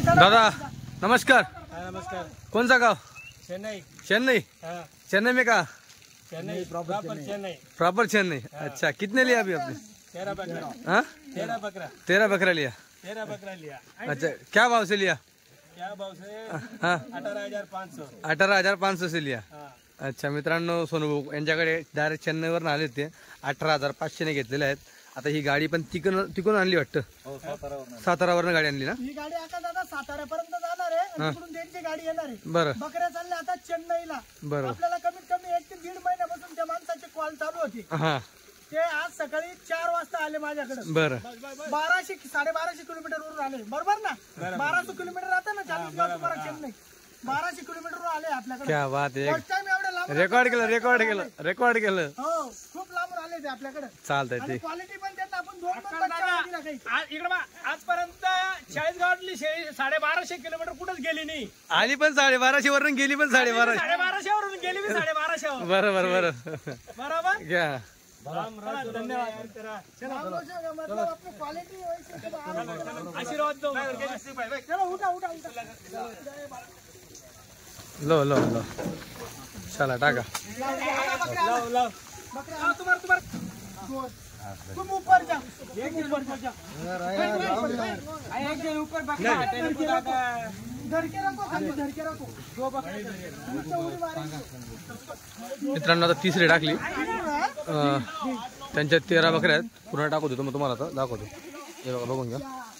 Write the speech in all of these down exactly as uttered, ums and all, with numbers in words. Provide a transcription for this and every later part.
दादा नमस्कार। नमस्कार। कौन सा गाँव? चेन्नई। चेन्नई। चेन्नई में कहा? चेन्नई प्रॉपर चेन्नई। प्रॉपर चेन्नई। अच्छा, कितने लिया अभी आपने? तेरह बकरा। हाँ, तेरह बकरा। तेरह बकरा लिया। तेरह बकरा लिया। अच्छा, क्या भाव से लिया? क्या भाव से? हाँ, अठारह हजार पाच सौ। अठारह हजार पाच सौ से लिया। अच्छा मित्रांनो, सोनू यांच्याकडे डायरेक्ट चेन्नईवरून आले ते अठरा हजार पाचशे ने घेतलेले आहेत। आता ही गाडी पण तिकडून तिकडून आणली वाटतं? सातारावरून गाडी आणली ना? ही गाडी आता दादा साताऱ्यापर्यंत जाणार आहे, तिकडून त्यांची गाडी येणार आहे। बरं, बकऱ्या चालल्या आता चेन्नईला। बरं, आपल्याला कमीत कमी एक ते दीड महिन्यापासून त्या माणसाची कॉल चालू होती। हा, ते आज सकाळी चार वाजता आले माझ्याकडे। बरं, बाराशे साडेबाराशे किलोमीटर वरून आले, बरोबर ना? बाराशे किलोमीटर राहतं ना चाळीसगाव तुम्हाला चेन्नई, बाराशे किलोमीटर वर आले आपल्याकडे। क्या बात आहे, फर्स्ट टाइम एवढ्या लांब रेकॉर्ड केलं रेकॉर्ड केलं रेकॉर्ड केलं। हो, खूप लांबून आले ते आपल्याकडे। चालतंय ते क्वालिटी पण त्यांना आपण दोन दोन बच्चा दिला काही। इकडे आजपर्यंत चाळीसगावातली साडेबाराशे किलोमीटर कुठेच गेली नाही। आली पण साडेबाराशे वरून गेली पण साडेबाराशे साडेबाराशे वरून गेली मी साडेबाराशे वर। बरं बरं बरं बरोबर घ्या। धन्यवाद। मतलब अपनी क्वालिटी वैसे आशीर्वाद दो। चलो उठा उठा उठा। लो लो लो, चला टाका। लाव लाव बकरा तुम्हारे तुम्हारे तुम ऊपर जा, एक ऊपर जा। एक जन ऊपर बकरा धर के रखो, खाली धर के रखो। दो बकरे मित्रांनो आता तिसरी टाकली। त्यांच्या तेरा बकऱ्या आहेत, पूर्ण टाकू देतो मग तुम्हाला आता दाखवतो। हे बघा, बघून घ्या।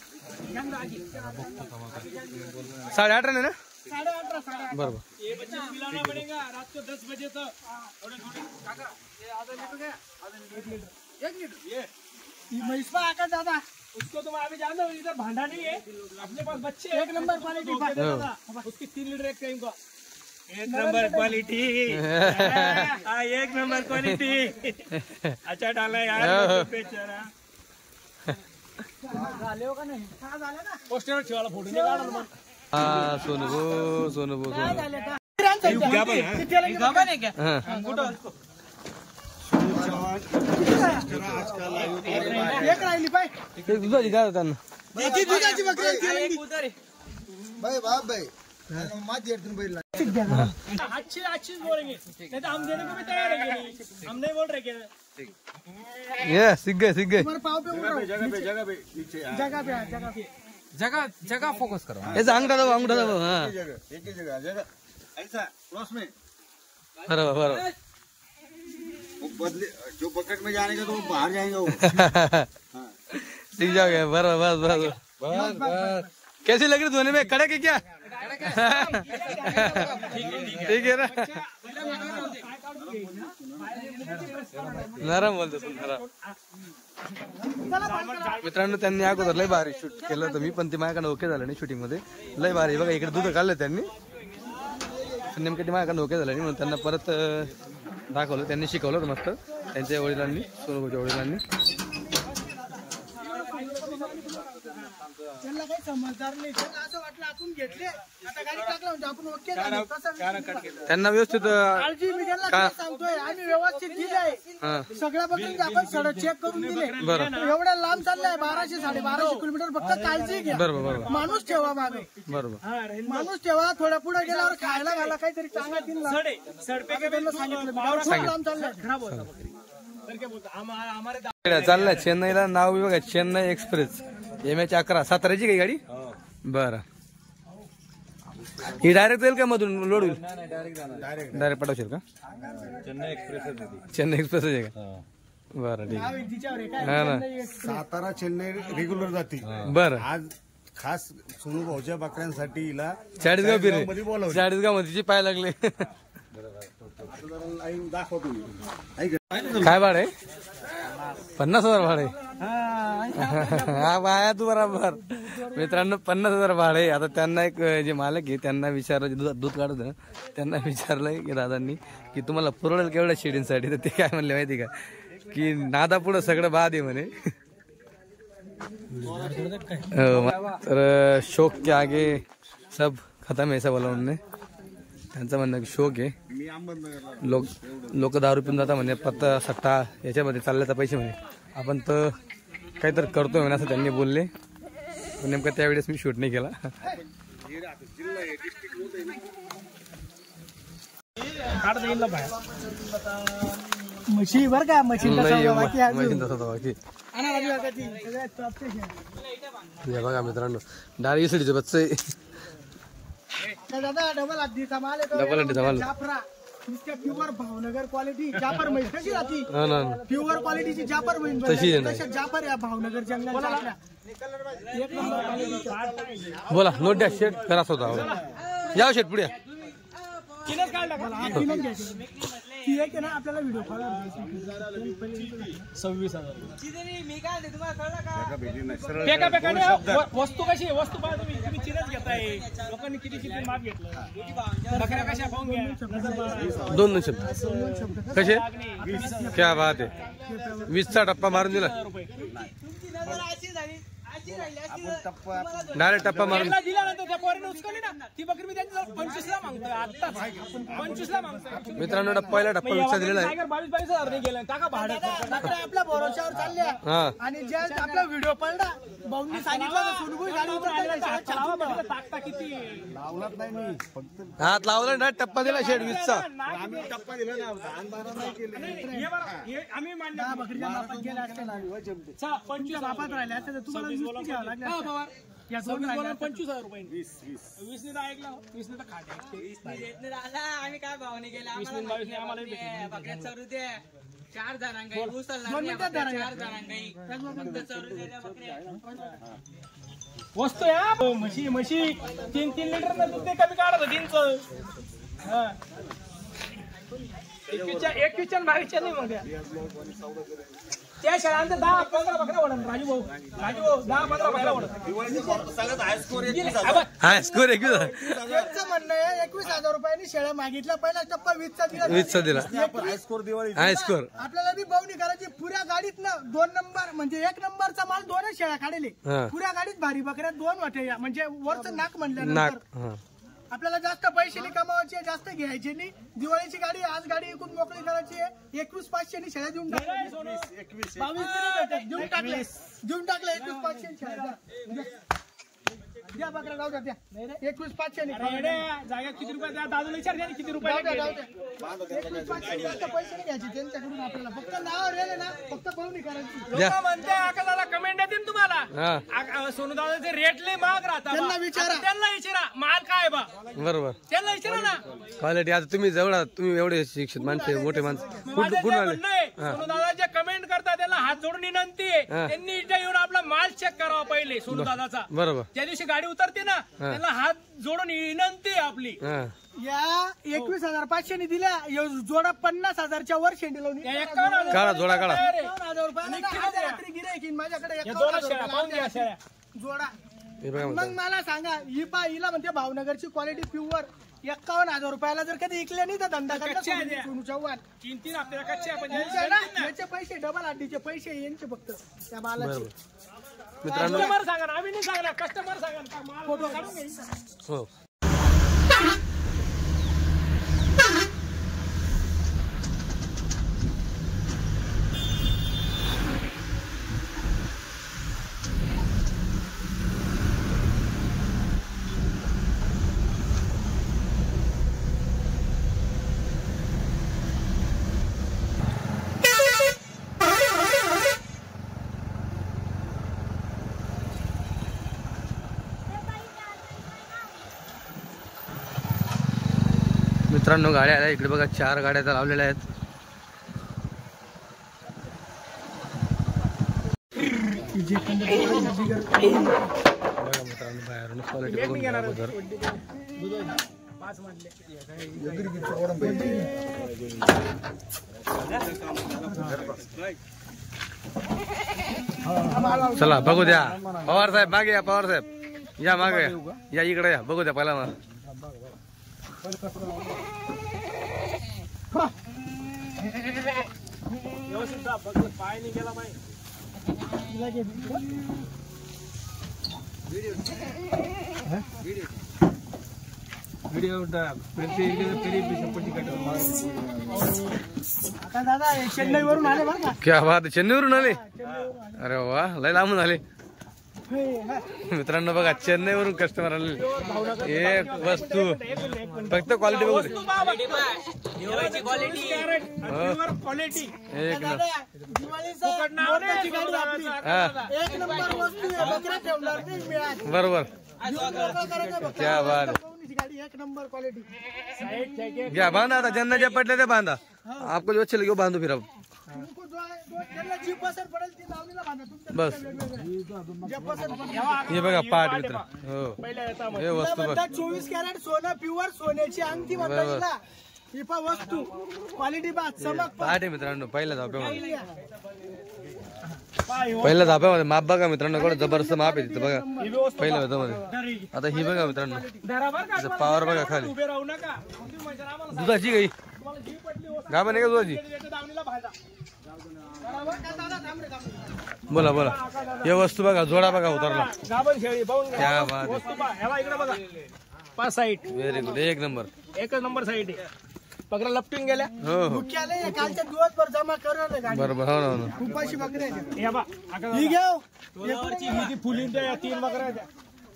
साडे अठरा ना? साढ़े अठारह साढ़े बरोबर। ये बच्चे को पिलाना पड़ेगा रात को दस बजे तक। थोड़े थोड़े काका ये आधा लीटर गया, आधा लीटर एक लीटर एक लीटर ये महिष पर आकर दादा उसको तुम अभी जान दो, इधर भांडा नहीं है अपने पास बच्चे एक नंबर क्वालिटी उसकी तीन लीटर एक कहीं का एक नंबर क्वालिटी। हाँ एक नंबर क्वालिटी। अच्छा डाला यार बेचारा। झाले हो का नाही? हा झाले ना। पोस्टर ठेवायला फोटो नाही काढला मग। हा, सोनू भो सोनू भो सोनू। झाले का? गाभा नाही क्या? हा, कुठं एक राहिली पाय। ते दुधाची काय त्यांना? ती दुधाची बकरी आहे, ती एक रंगी। उधर है। भाई बाप भाई मात येतून बैल अच्छी अच्छी बोलेंगे नहीं तो हम देने को भी तैयार है। हम नहीं बोल रहे क्या? ये सीख गए सीख गए। तुम्हारे पाँव पे उड़ रहा हूँ। जगह पे जगह पे नीचे जगह पे आ, जगह पे जगह जगह फोकस करो। याचा अंगठा दाबा अंगठा दाबा। हा, एक ही जगह एक ही जगह जगह ऐसा क्रॉस में बरोबर बरोबर। वो बदले जो बकेट में जाने का तो वो बाहर जाएंगे वो। सीख जाओगे। बरोबर बस बस बस बस। कैसी लग रही धोने में? कड़क है क्या? ठीक है ना? नरम बोलतो तू, नरम। मित्रांनो, त्यांनी अगोदर लय भारी शूट केलं होतं, मी पण ते माझ्याकडे ओके झालं नाही शूटिंग मध्ये। लय भारी बघा, इकडे दूध काढलं त्यांनी, नेमकं ते माझ्याकडे ओके झालं नाही म्हणून त्यांना परत दाखवलं, त्यांनी शिकवलं होतं मस्त त्यांच्या वडिलांनी, सोनूच्या वडिलांनी। त्यांना काही समजदार नाही, त्यांना असं वाटलं आपण घेतले आता गाडी टाकला म्हणजे आपण ओके झालं, तसं त्यांना व्यवस्थित काळजी मी त्यांना सांगतोय, आम्ही व्यवस्थित दिलंय सगळ्या बघून आपण सगळं चेक करून दिले। एवढ्या लांब चाललंय, बाराशे साडेबाराशे किलोमीटर, फक्त काळजी घ्या, बरोबर बरोबर, माणूस ठेवा मागे, बरोबर माणूस ठेवा, थोड्या पुढे गेल्यावर खायला घाला काहीतरी चांगला दिला। त्यांना सांगितलं खूप लांब चाललंय। चाललंय चेन्नईला, नाव बघा चेन्नई एक्सप्रेस, एम एच अकरा, साताराची काही गाडी? बरं, ही डायरेक्ट जाईल का मधून लोड होईल? डायरेक्ट पटवशील का? चेन्नई एक्सप्रेस चेन्नई एक्सप्रेस आहे का? बरं ठीक आहे, हा ना, सातारा चेन्नई रेग्युलर जाते। बरं, आज खास सोनू भाऊच्या बकऱ्यांसाठी हिला चाळीसगाव फिरे, मध्ये बोलावलं। चाळीसगाव मध्ये पाय लागले। लाईन दाखवतो मी। काय भाडे? पन्नास हजार भाडे। हा बाया तू बरोबर। मित्रांनो, पन्नास हजार भाडे। आता त्यांना एक जे मालक आहे त्यांना विचारलं, दूध दूध काढत ना, त्यांना विचारलंय की दादांनी की तुम्हाला पुरवडेल केवढ्या शेडींसाठी? तर ते काय म्हणले माहिती का, की नादा पुढं सगळं बाद आहे म्हणे। तर शौक के आगे सब खत्म है, ऐसा बोला उन्होंने। त्यांचं म्हणणं शौक आहे, लोक लोक दारू पिऊन जातात म्हणे, पत्ता सट्टा याच्यामध्ये चालल्याचा पैसे म्हणे, आपण तर काहीतरी करतोय म्हणे, असं त्यांनी बोलले। नेमका त्यावेळेस मी शूट नाही केला. म्हशी बर का म्हशी बघा मित्रांनो डायरेक्ट इसडीचे बच्चे दादा डबल हड्डीचा माल येतो. डबल हड्डीचा माल. जाफरा प्युअर भावनगर क्वालिटी जाफर म्हैस कशी राहती हा ना प्युअर क्वालिटीची जाफर म्हैस तशी आहे तशा जाफर या भावनगर जंगलाच्या एक नंबर क्वालिटीची. बोला नोट द्या शेट करा स्वतः या शेट पुढे किनच काय टाका किनच घ्यायची ती एक आहे ना आपल्याला व्हिडिओ कॉल सव्वीस हजार मी काय तुम्हाला कळलं का पेका पेका वस्तू कशी आहे वस्तू पाहा तुम्ही तुम्ही चिरच घेताय लोकांनी किती शिकून माप घेतलं बकऱ्या कशा पाहून घ्या दोन दोन शब्द कसे क्या बात आहे वीसचा टप्पा मारून दिला डायरेक्ट टप्पा मारून दिल्यानंतर त्या पोरीने उचकली ना ती बकरी मी त्यांच्या पंचवीस ला मागतोय आता पंचवीस ला मागतोय मित्रांनो पहिला टप्पा वीसचा दिलेला आहे. बावीस बावीस हजार नाही गेलं टाका भाडं आपल्या भरोशावर चालल्या हा आणि ज्या आपला व्हिडिओ पडला भाऊंनी सांगितलं सोनगुई गाडी उतरताना टाकता किती हात लावला ना टप्पा दिला शेट वीसचा. टप्पा दिला ना आम्ही मान्य बकरीच्या मापात गेल्या असत्या पंचवीस मापात राहिल्या असत्या तुम्हाला वीस नाही घ्यावं लागलं. या दोन राहिल्या पंचवीस हजार रुपये वीस वीस वीस ने ऐकला वीस ने तर खाते आम्ही काय भावने गेले आम्हाला बकऱ्यात चरू दे चार जणांगाई दोन मिनिटात धरा. चार जणांगाई फक्त चरू दे बकऱ्या वस्तू या म्हशी म्हशी तीन तीन लिटर ना दूध ते कमी काढत तीनच एकवीसच्या एकवीसच्या बावीसच्या नाही मग त्या शाळांचं दहा पंधरा बकरा वडन राजू भाऊ राजू भाऊ दहा पंधरा बकरा वडन हा स्कोर एकवीस त्यांचं म्हणणं आहे एकवीस हजार रुपयांनी शेळ्या मागितल्या पहिला टप्पा वीसचा दिला वीसचा दिला हाय स्कोर. आपल्याला बी बावणी करायची पुऱ्या गाडीत ना दोन नंबर म्हणजे एक नंबरचा माल दोनच शेळ्या काढले हा. पुऱ्या गाडीत भारी बकऱ्यात दोन वाटे या म्हणजे वरचं नाक नाक म्हणल्यानंतर हा आपल्याला जास्त पैसे नाही कमावायचे जास्त घ्यायचे नाही. दिवाळीची गाडी आज गाडी एकूण मोकळी करायची आहे एकवीस पाचशे नि शेळ्या देऊन टाकल्या बावीस देऊन टाकले देऊन टाकले एकवीस पाचशे शेळ्या द्या बकरा जाऊ द्या द्या एकवीस पाचशे जागा किती रुपये द्या दादूला विचार द्या किती रुपये एकवीस पाचशे जास्त पैसे नाही घ्यायचे त्यांच्याकडून आपल्याला फक्त नाव रेले ना फक्त पाहुणी करायची. द्या. म्हणते आकाशाला कमेंट येतील तुम्हाला हा सोनू दादाचे रेट लय महाग राहतात त्यांना विचारा. त्यांना विचारा माल काय बा बरोबर त्यांना विचारा ना क्वालिटी आता तुम्ही जवळ आहात, तुम्ही एवढे शिक्षित माणसे मोठे माणसं कुठं माझं कुठून जे आले म्हणणं आहे, सोनू दादा जे कमेंट करतात त्यांना हात जोडून विनंती आहे हा. त्यांनी इथे येऊन आपला माल चेक करावा पहिले सोनू दादाचा बरोबर ज्या दिवशी गाडी उतरते ना त्यांना हात जोडून विनंती आहे आपली हा या एकवीस हजार पाचशे नि दिल्या यो जोडा पन्नास हजारच्या वर शेंडी लावून या एकावन्न हजार काढा जोडा काढा एकावन्न हजार रुपये आज रात्री गिऱ्हाईक येईन माझ्याकडे या एकावन्न दोन हजार शेळ्या रुपये पाहून घ्या शेळ्या जोडा. हे बघा मग मला सांगा ही पा हिला म्हणते भावनगरची क्वालिटी प्युअर एकावन्न हजार रुपयाला जर कधी इकले नाही तर धंदा कच्च्या आहेत करता या. सोनू चव्हाण तीन तीन आपल्याला कच्चे आपण यांचे ना याचे पैसे डबल हड्डीचे पैसे यांचे फक्त त्या बालाचे मित्रांनो कस्टमर सांगा ना, आम्ही नाही सांगणार कस्टमर सांगा ना, का माल फोटो काढून घ्यायचा. हो मित्रांनो गाड्या आल्या इकडे बघा चार गाड्या तर लावलेल्या आहेत. बघा मित्रांनो बाहेरून क्वालिटी बघून घ्या अगोदर. चला बघू द्या पवार साहेब मागे या पवार साहेब या मागे या या इकडे या बघू द्या पहिला मग व्यवस्थित जा, फक्त पाय नाही गेला पाहिजे. आता दादा चेन्नई वरून आले बरं का क्या बात आहे, चेन्नईवरून आले अरे वा लय लांबून आले मित्रांनो बघा चेन्नईवरून कस्टमर आलेले एक वस्तू फक्त क्वालिटी बघू दे. क्वालिटी क्वालिटी एक न दिवाळीचा मोठ्याची गाडी आपली. हा एक नंबर वस्तू आहे, बकऱ्या ठेवणार नाही मी आज. बरोबर क्या बात आहे. पवनीची गाडी एक नंबर क्वालिटी. घ्या बांधा आता ज्यांना ज्या पडल्या त्या बांधा. आपको जो अच्छे लगे वो बांधो फिर अब तुमको जो आहे, जो ज्यांना जी पसंत पडेल ती लावणीला बांधा. तुमच्या बस. वेगवेगळ्या. जे पसंत पडेल. हे बघा पाठ मित्र हो हे वस्तू बघ म्हणतात चोवीस कॅरेट सोनं प्युअर सोन्याची अंगठी म्हणतात बरोबर. तिला. ही पहा वस्तू क्वालिटी बा चमक पाठ आहे मित्रांनो पहिल्या धाप्यामध्ये पहिल्या धाप्यामध्ये माप बघा मित्रांनो एवढं जबरदस्त माप आहे तिथं बघा पहिल्या धाप्यामध्ये. आता ही बघा मित्रांनो पावर बघा खाली उभे राहू नका. दुधाची गाई गाभण आहे का दुधाची. बोला बोला हे वस्तू बघा जोडा बघा उतरला गाभण शेळी पाहून घ्या. क्या बात आहे. वस्तू पहा. ह्याला इकडे बघा. पाच साईट व्हेरी गुड एक नंबर. एकच नंबर साईट आहे. बकऱ्या लपटून गेल्या. हो हो मुख्यालय कालच्या दिवसभर जमा करणार गाडी. बरोबर हो ना हो ना उपाशी बकऱ्या आहेत. हे बा ही घ्या. ही फुलीन त्या तीन बकऱ्या आहेत.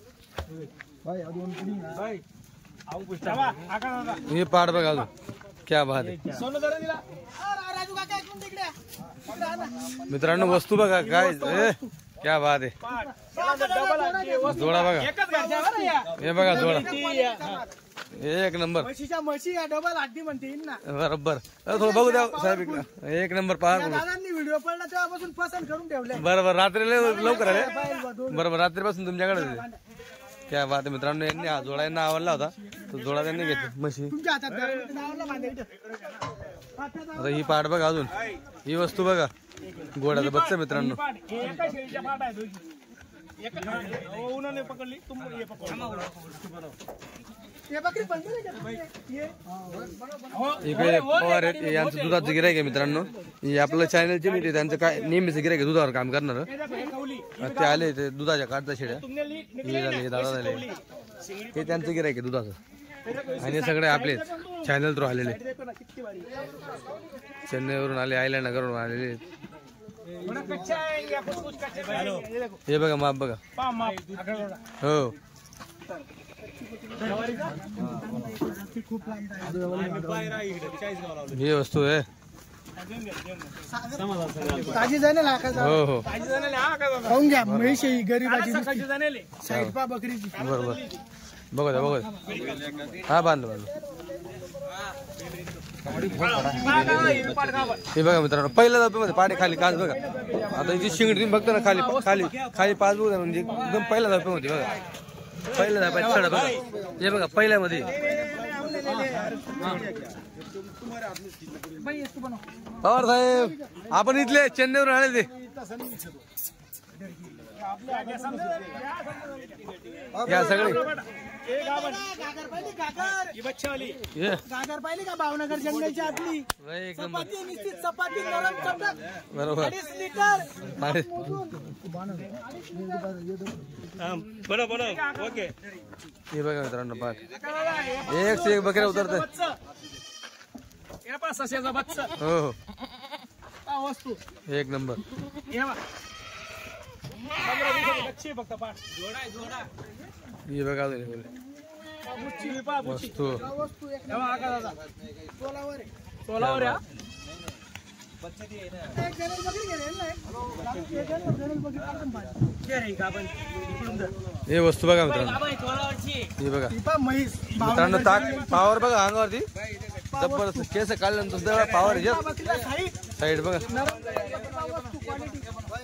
भाई, आऊ पुष्टा. बा, आका दादा. हे पाठ बघा अजून क्या बात आहे. सोनं जरा दिला. अरे, राजू काका एक मिनिट इकडे या. इकडे आणा. मित्रांनो वस्तू बघा काय ए, क्या बात आहे. पाठ. त्याला जर डबल आहे, वस्तू जोडा बघा एकच घरच्या बरं या. हे बघा जोडा ती, हा. एक नंबर म्हशीच्या म्हशी या डबल हड्डी म्हणते येईन ना. बरोबर अरे थोडं बघू द्या साहेब इकडं. एक नंबर या पहा दादांनी व्हिडिओ पडला तेव्हापासून पसंत करून ठेवले. बरोबर रात्री लय लवकर आले पाहिलं बा, दोन. बरोबर रात्रीपासून तुमच्याकडे क्या बात आहे मित्रांनो. यांनी हा जोडा यांना आवडला होता तो जोडा त्यांनी घेतला म्हशी. तुमच्या हातात द्या. नावाला बांधा इथं. आता ही पाठ बघा अजून ही वस्तू बघा गोड्याचं बच्चा मित्रांनो. पाठ. हे एका शेळीच्या पाठ आहे दोघी. एका हो, उन्हाने पकडली तुम हे पकड. हे बकरी बंद नाही का? ये. इकडे पवार आहेत हे यांचं दुधाचं गिरायक आहे मित्रांनो. हे आपलं चॅनलचे मी त्यांचं काय नेहमीच गिरायक आहे दुधावर काम करणार. हे देखो, हे कवली. ते आले ते दुधाच्या काढता शेड्या तुमने ली हे झाले हे दादा झाले हे त्यांचं गिरायक आहे दुधाचं. आणि हे सगळे आपले चॅनल थ्रू आलेले देखो ना किती भारी. चेन्नईवरून आले आयलंड नगरवरून आलेले. थोड़ा कच्चा है या कुछ कुछ कच्चे है. ये देखो. हे बघा माप बघा पा माप. आका दादा. हो ही वस्तू आहे ताजी जाणे ना आकाश हो हो ताजी जाणेले हा आका दादा. खाऊन घ्या म्हैस ही गरीबाची सकाळची जाणेले. साईड पा बकरीची. बरोबर बघू द्या बघू द्या. हा बांधलो बांधलो पहा का, हे पाठ का बा. हे बघा मित्रांनो पहिल्या धाप्यामध्ये पाठी खाली काच बघा. आता हिची शिंगडी तुम्ही बघता ना खाली खाली खाली पाच बघा म्हणजे एकदम पहिल्या धाप्यामध्ये बघा पहिल्या धाप्यात चढ बघा हे बघा पहिल्यामध्ये पवार साहेब आपण इथले चेन्नईवरून आले ते या सगळे हे गाभण. गागर पाहिली गागर. ही बच्चावाली. ये गागर पाहिली का भावनगर जंगलच्या आतली. एक नंबर चपाती निश्चित चपाती नरम चटक. बरोबर अडीच लिटर. अरे हा, बरं बरं ओके. हे बघा मित्रांनो पाठ आका दादा, हे एक से एक बकऱ्या उतरते बच्चा. हे पहा सश्याचा बच्चा. हो हो हा वस्तू. एक नंबर हे बघा. बकऱ्या दिसत बच्चे फक्त पाठ. जोडा जोडा. हे बघा अजून हे बघा. बुच्ची बी पहा बुच्ची. वस्तू वस्तू एक हे बघा आका दादा. तोलावर आहे. सोलावर या. एक जणच बकरी घेणार नाही. एक जण जणच बकरी काढून पाहिजे. हे रे गाभण. इकडून धर. हे वस्तू बघा मित्रांनो हे बघा ही पहा म्हैस. मित्रांनो ताक पावर बघा अंगावरती जबरदस्त केस काढल्यानंतर सुद्धा पावर येत बकरीला साईड. साईड बघा नरम चटक पहा वस्तू क्वालिटी.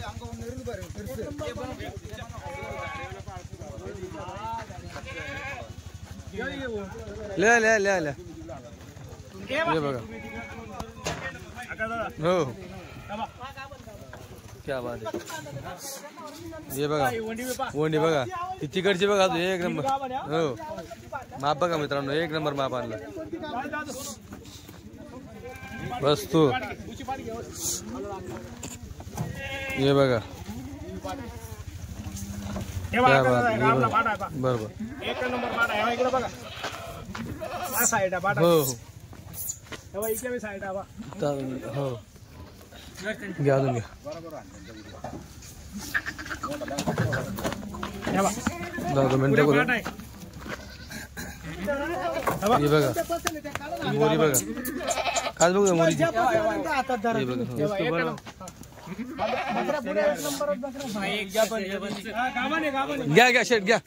लिहा लिहा लिहा लिहा हे हे बघा. बघा आका दादा. हो हे बघा. क्या बात आहे हे बघा ही वंडी बी पहा. वंडी बघा ती तिकडची बघा अजून एक नंबर गाभण या. हो माप बघा मित्रांनो एक नंबर माप आणला दादा, दादा. वस्तू बुच्ची पाठ घे. हे बघा हे बघा क्या आका बात दादा, आहे, हे आपला पाठ आहे पहा. बरोबर एक नंबर पाठ आहे. हे इकडे बघा. हा साईड आहे पाठ. हो हो हे बघा इकडे बी साईड आहे पहा. चालेल. हो घ्या अजून घ्या दोन मिनिटं करू. हे बघा मोरी बघा काच बघा मोरी हातात धरा. हे बघा घ्या घ्या शेट घ्या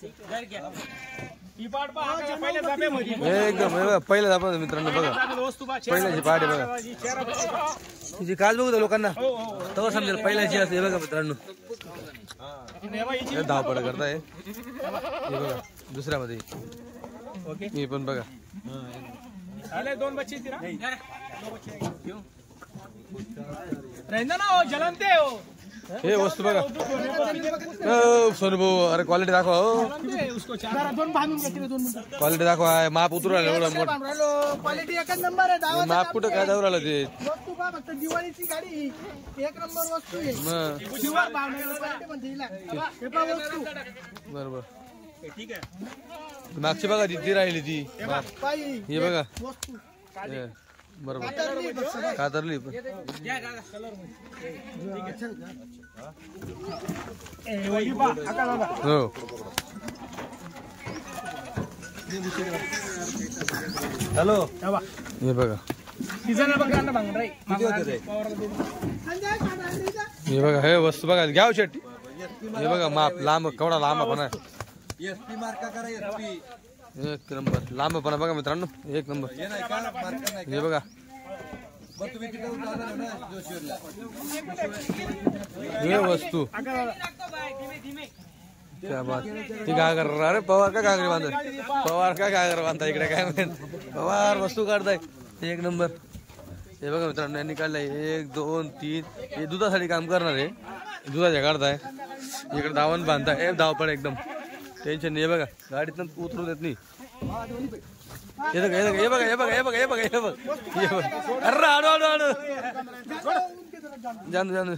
एकदम पहिलं आपण मित्रांनो बघा पहिल्याची पहाट आहे बघा तुझी काच बघू लोकांना तेव्हा समजेल पहिल्याची असते. हे बघा मित्रांनो धावपळ करताय. हे बघा दुसऱ्यामध्ये हे पण बघा दोन बच्चे ना जलनते हो. हे वस्तू बघा सोनू भाऊ अरे क्वालिटी दाखवा हो जरा दोन बांधून घ्या तिकडे दोन मिनिटं. क्वालिटी दाखवा माप उतरू राहिलं एवढं मोठं बांधून राहिलो. क्वालिटी एकच नंबर आहे. दहा माप कुठं काय जाऊ राहिलं ते वस्तू का फक्त दिवाळीची गाडी ही. एक नंबर वस्तू आहे. मग शिवार बांधलेलं क्वालिटी म्हणते हिला. हे पहा वस्तू बरोबर ठीक आहे. मागची बघा ती ती राहिली ती माप. पायी हे बघा वस्तू हे, बरोबर कातरली बघ सगळं. कातरली पण हो हॅलो हे बघा हे बघा हे वस्तू बघा घ्याव शेट. हे बघा माप लांब केवढा लांब पण आहे. एसपी मार्का करा एसपी एक नंबर लांब पण बघा मित्रांनो एक नंबर. हे नाही का मार्का नाही हे बघा बघ तुम्ही तिथे उतरला ना जोशीवरला हे वस्तू क्या बात ती काय कर अरे पवार का घागरी बांधत पवार का घागर बांधता इकडे काय माहित पवार वस्तू काढताय एक नंबर. हे बघा मित्रांनो यांनी काढलाय एक दोन तीन हे दुधासाठी काम करणार आहे दुधाच्या काढताय इकडे धावण बांधताय हे धावपळ एकदम टेन्शन नाही. हे बघा गाडीतून उतरू देत नाही. हे बघा हे बघा हे बघा हे बघा हे बघा हे बघा हे बघा अरे आडो आडो आडो जाणू जाणू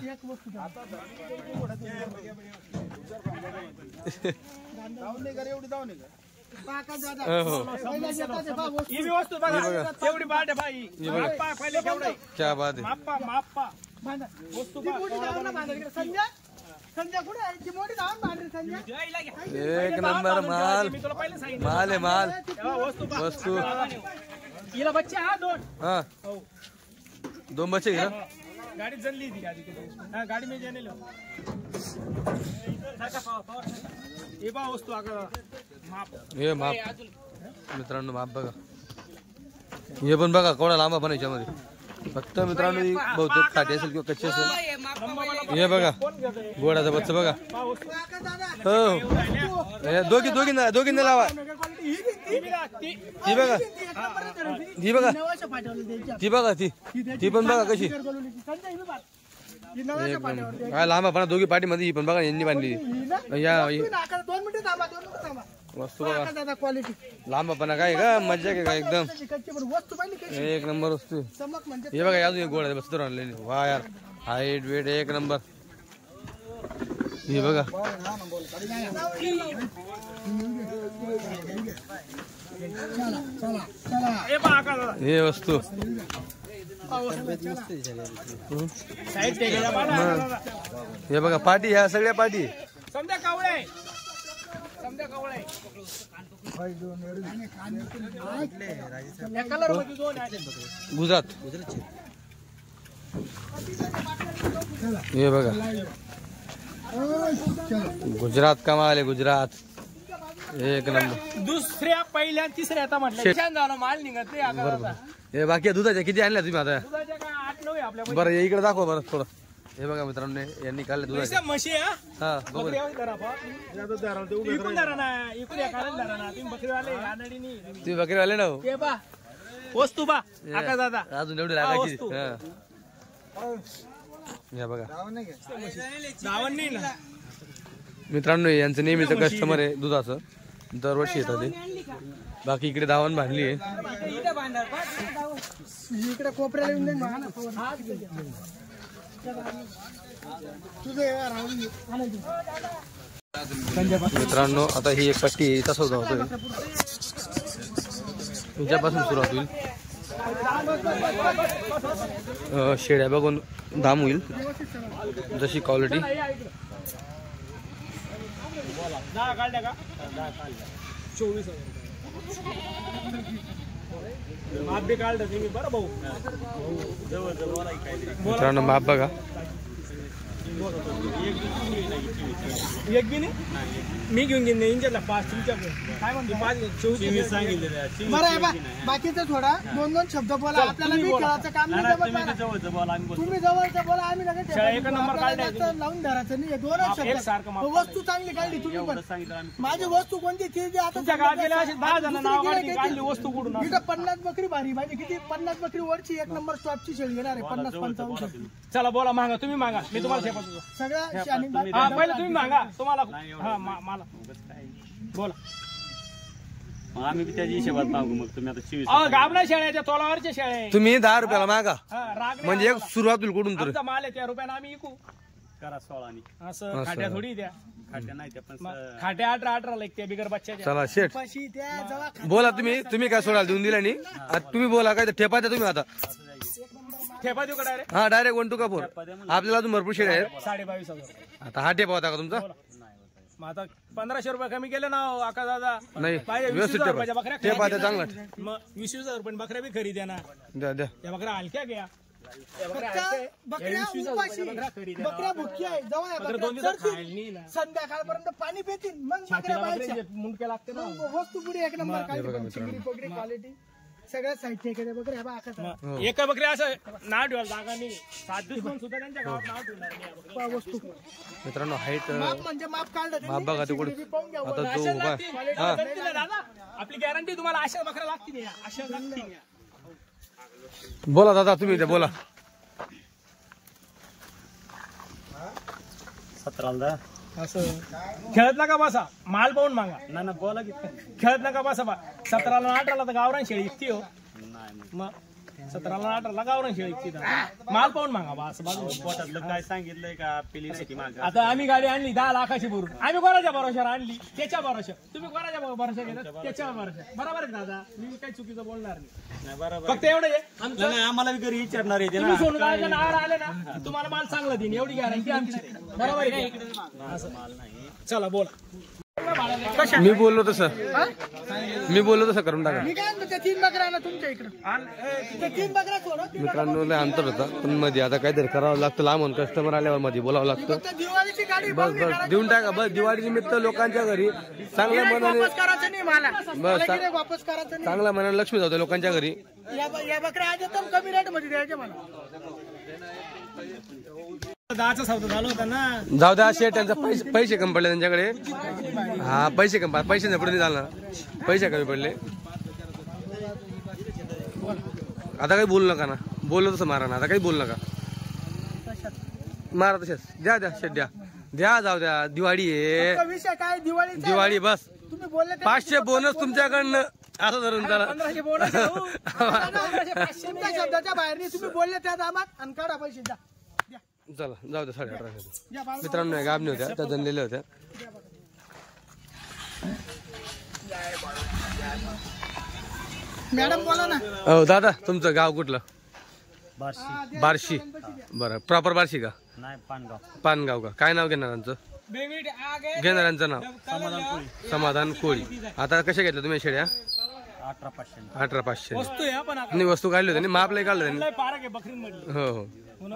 वस्तू बघा एवढी बाट आहे बाई. पहिले केवढे क्या बात आहे. माप्पा माप्पा वस्तू ती मोठी धावण ना बांधा इकडे. संजय संजय कुठे आहे? ती मोठी धावण बांधली संजय. एक नंबर माल मी तुला पहिले सांगितलं माल आहे माल वस्तू बघ. वस्तू हिला बच्चे हा दोन हा दोन बच्चे घे ना. गाड़ी जल्दी थी गाड़ी हाँ गाड़ी में जाने लो ये बा वस्तू माप हे माप मित्रांनो माप बघा हे पण बघा केवढा लांबा पण याच्यामध्ये फक्त मित्रांनो ही बहुतेक खाटी असेल किंवा कच्ची असेल. हे बघा गोडाचा बच्चा बघा हो हे दोघी दोघी दोघींना लावा. ही बघा ही बघा नवाच्या पाठवली द्यायची. ती बघा ती ती पण बघा कशी संजय ही बघ. ही एक नवाच्या पाठवली नंबर. काय लांबा पण दोघी पाठीमध्ये ही पण बघा यांनी बांधली या दोन मिनिटं थांबा दोन मिनिटं थांबा. वस्तू बघा दादा क्वालिटी लांबपणा काय का मज्जा काय का एकदम कच्ची पण वस्तू पाहिली कशी एक नंबर वस्तू. चमक म्हणजे हे बघा अजून एक गोड आहे बस तर आणलेली वा यार हाईट वेट एक नंबर. हे बघा चला चला चला. ये बा आका दादा हे वस्तू साइड टेक जा बा दादा हे बघा पाटी ह्या सगळ्या पाटी समजा कावळे समजा कावळे या कलर मध्ये दोन आहेत गुजरात हे बघा गुजरात कमाल आहे गुजरात एक नंबर. दुसऱ्या पहिल्या तिसऱ्या आता म्हटलं छान झालं माल निघत नाही आता बरोबर हे बाकी दुधाच्या किती आणल्या तुम्ही आता दुधाच्या काय आठ नऊ आहे आपल्या बरं हे इकडे दाखवा बरं थोडं. हे बघा मित्रांनो यांनी काढले दुधाच्या म्हशी हा हा बघू बकरी आवाज धरा बा. इकडून धरा ना इकडून या काढून धरा ना तुम्ही बकरीवाले गाडडी नाही तुम्ही बकरीवाले ना हो. ते बा वस्तू बा आका दादा अजून एवढी लागायची वस्तू. हा. हे बघा धावण नाही ना मित्रांनो यांचं नेहमीचं कस्टमर आहे दुधाचं दरवर्षी येतात ते. बाकी इकडे दावण बांधली आहे इकडे कोपऱ्याला येऊन दे ना. तुझे मित्रांनो आता ही एक पट्टी आहे, तसं होतोय तुझ्यापासून सुरुवात होईल. अं, शेळ्या बघून दाम होईल जशी क्वालिटी दहा काढल्या का दहा काढल्या चोवीस हजार माप बी काढलं तुम्ही बरं भाऊ जवळ जवळ मित्रांनो माप बघा एक बी नाही मी घेऊन घेईन इंजनला पाच तुमच्या काय म्हणते पाच चोवीस सांगितलं बरं आहे बा बाकीचं थोडा दोन दोन शब्द बोला आपल्याला बी खेळाचं काम नाही जमत मला. तुम्ही जवळचं बोला आम्ही लगेच एक नंबर काढलाय जास्त लावून धरायचं नाही दोनच एकसारखं माप शब्द वस्तू चांगली काढली तुम्ही पण माझी वस्तू कोणती ती जी आता तुमच्या गावात गेल्या अशी दहा जण नाव काढली काढली वस्तू कुठून इथं पन्नास बकरी भारी माझी किती पन्नास बकरी वरची एक नंबर स्टॉपची शेळी घेणार आहे पन्नास पंचावन्न चला बोला मागा तुम्ही मागा मी तुम्हाला शेपा देतो. सगळ्या शाणी हा पहिले तुम्ही मागा तुम्हाला हा मा- मला बोला आम्ही त्याच्या हिशोबात मागू मग तुम्ही आता चोवीस अहो गाबना शेळ्याच्या तोलावरच्या शेळ्या आहे. तुम्ही दहा रुपयाला मागा हा, राग नाही म्हणजे एक आम्हाला. सुरुवात होईल कुठून तर आमचा माल आहे त्या रुपयानं आम्ही विकू करा सोळानी असं असं. खाट्या थोडी द्या खाट्या नाही त्या पण मग खाट्या अठरा अठरा लाईक त्या बिगर बच्च्याच्या चला शेठ पाशी त्या जवळ बोला तुम्ही तुम्ही काय सोडाल देऊन दिला नाही आता तुम्ही बोला काय तर ठेपा द्या तुम्ही आता ठेपा देऊ का डायरेक्ट हा डायरेक्ट वन टू का फोर आपल्याला अजून भरपूर शेड आहेत साडे बावीस हजार आता हा ठेपा होता का तुमचा मग आता पंधराशे रुपये कमी केले ना हो, आका दादा नाही पाहिजे वीस व्यवस्थित हजार ठेपा रुपयाच्या बकऱ्या ठेपा खरेदी द्या चांगला करा. मग वीस वीस हजार रुपये बकऱ्या बी खरेदी ना द्या द्या त्या बकऱ्या हलक्या घ्या त्या बकऱ्या फक्त हलक्या आहे. बकऱ्या या वीस वीस हजार उपाशी रुपयाच्या बकऱ्या खरेदी बकऱ्या भुकी आहे जवळ आहे बकऱ्या बकऱ्या दोन दिवसात चरतील. खायला नाही ना. संध्याकाळपर्यंत पाणी पितील मग बकऱ्या छातीला पाहायच्या बकऱ्याचे मुंडके लागते ना मग वस्तू पुढे एक नंबर काढली चिंगडी पगडी क्वालिटी सगळ्या साहित्य एखाद्या बकऱ्या बा आकाश मग एका बकऱ्या असं नाव ठेवायला जागा नाही सात दिवस सुद्धा त्यांच्या गावात नाव ठेवणार नाही या बकऱ्या. वस्तू मित्रांनो हाईट माप म्हणजे माप काढलं माप बघा तिकडे त्यांनी पाहून घ्या आता अशा जो लागतील. उभा हा लागतील ना दादा आपली गॅरंटी तुम्हाला अशा बकऱ्या लागतील या. अशा लागतील या. बोला दादा तुम्ही द्या बोला सतराला असं खेळत नका बसा माल पाहून मागा ना ना बोला की खेळत नका बसा बा सतराला अठराला तर गावरान शेळी इकती हो नाही मग सतराला अठराला गावरान शेळी इकती माल पाहून मागा बा असं बाजू पोटातलं काय सांगितलंय का पिली नाही माग आता आम्ही गाडी आणली दहा लाखाची भरून आम्ही कोणाच्या भरोशावर आणली त्याच्या भरोशा तुम्ही कोणाच्या भरोशा घेतात त्याच्या भरोशा बरोबर आहे दादा मी काही चुकीचं बोलणार नाही बरोबर फक्त एवढं आहे आमचं नाही आम्हाला बी घरी विचारणार आहे ते तुम्ही ना सोडून गावाच्या नावावर आले ना तुम्हाला माल चांगला देईन एवढी गॅरंटी आमची बरोबर आहे का? असं. चला बोला मी बोललो तसं मी बोललो तसं करून टाका मी काय म्हणतो त्या तीन बकऱ्या ना तुमच्या इकडे त्या तीन बकऱ्या सोडा तीन मित्रांनो लय अंतर होता पण मध्ये आता काहीतरी करावं लागतं लांब कस्टमर आल्यावर मध्ये बोलावं लागतं फक्त दिवाळीची गाडी बस बस देऊन टाका बस दिवाळी निमित्त लोकांच्या घरी चांगल्या मनाने वापस करायचं नाही मला मला चा- गिऱ्हाईक वापस करायचं नाही चांगल्या मनाने लक्ष्मी जातो लोकांच्या घरी या ब- या बकऱ्या आज एकदम कमी रेट मध्ये द्यायच्या मला दहाचा सौदा झाला होता ना जाऊ द्या शेट त्यांचा पैसे पैसे कमी पडले त्यांच्याकडे हा पैसे कमी पैसे पुढे नाही झालं पैसे कमी पडले आता काही बोलू नका ना बोललो तसं मारा ना आता काही बोलू नका मारा तसेच द्या द्या शेट द्या द्या जाऊ द्या दिवाळी आहे फक्त विषय काय दिवाळी दिवाळी बस तुम्ही बोलले ते- पाचशे बोनस तुमच्याकडनं असं धरून त्याला पंधराशे बोनस आहे, हो. पंधराशे पाचशे तुमच्या शब्दाच्या बाहेर नाही तुम्ही बोलले त्या दामात आणि काढा पैसे द्या द्या. चला जाऊ द्या साडे अठरा द्या बाळा. मित्रांनो या गाबणी होत्या त्या जनलेल्या होत्या मॅडम बोला ना हो दादा तुमचं गाव कुठलं बार्शी बार्शी बरं प्रॉपर बार्शी का नाही पानगाव पानगाव का काय नाव घेणाऱ्यांचं बेबी आगे घेणाऱ्यांचं नाव समाधान कोळी आता कशा घेतल्या तुम्ही शेड्या अठरा पाचशे अठरा पाचशे वस्तू आहे पण आणि वस्तू काढली होती मापलाही काढलं त्यांनी लय पारक आहे बकरींमधली हो हो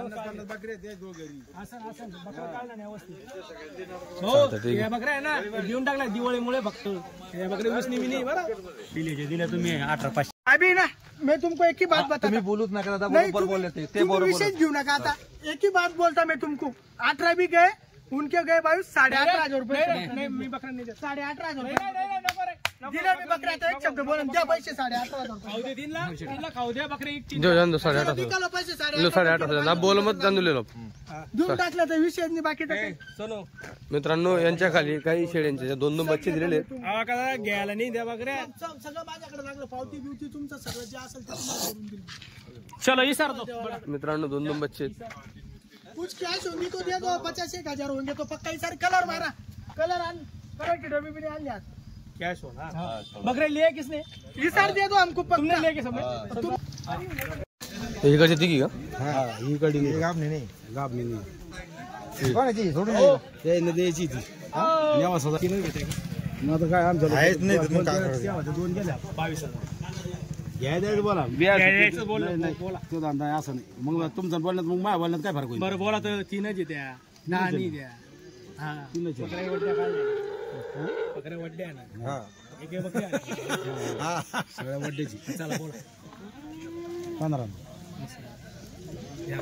असं असं बकरा काढला नाही व्यवस्थित हो या बकऱ्या आहे ना देऊन टाकल्या दिवाळीमुळे फक्त या बकरी वीस निमी नाही बरं पिलीचे दिले तुम्ही अठरा पाचशे अभी ना मैं तुमको एक ही बात बता तुम्ही बोलूच नका दादा नहीं बरोबर तुम- बोलले ते ते तुम बरोबर विशेष घेऊ नका आता एक ही बात बोलता मैं तुमको अठारह भी गए उनके गए बाईस साढ़े अठारह हजार रुपये नाही, नाही मी बकरा नाही देत साढ़े अठारह हजार नाही, रुपये नाही, नाही, नको रे. नको, दिले मी बकऱ्याचा एक शब्द बोला द्या पैसे साढ़े अठारह हजार रुपये खाऊ दे तीनला तीनला खाऊ द्या बकरी एक देऊ जाऊन दो साडे आठ विकायला पैसे साढ़े लो साडे आठ हजार ना बोल मत जाऊन दिलेलो देऊन टाकलं तर विषय नाही बाकी तर काही. सोनो मित्रांनो यांच्या खाली काही शेड्यांचे दोन दोन बच्चे दिलेले आहेत. आवा का घ्यायला नाही द्या बकऱ्या स- सगळं माझ्याकडे लागलं पावती बिवती तुमचं सगळं जे असेल ते तुम्हाला करून दिलं चलो विसरतो मित्रांनो दोन दोन बच्चे आहेत. कुछ कैश होंगी तो दे दो पचास एक हजार होंगे तो पक्का सर कलर मारा कलर आन कलर की डब्बी भी नहीं आन यार कॅश हो ना बकरे लिए किसने ये सर दे दो हमको तुमने पक्का लिए किस हमने तुम इकडचे तिघी का इकडे गाबणी नाही गाबणी नाही कोणाची सोडून द्यायची ती मग काय आमचं आहेच नाही तर मग काय दोन गेल्या बावीस हजार घ्याय द्यायचं बोला द्यायचं बोला. नाही, नाही, तो धंदा आहे असं नाही मग तुमचं बोलण्यात मग माझ्या बोलण्यात काय फरक होईल बरं बोला तर तीनच आहे त्या नानी द्या हा तीनच आहे. बकऱ्या वड्या काय बकऱ्या वड्या आहे ना हा. एक एक बकऱ्या आहे. सगळ्या वड्ड्याची चला बोला पंधरा या.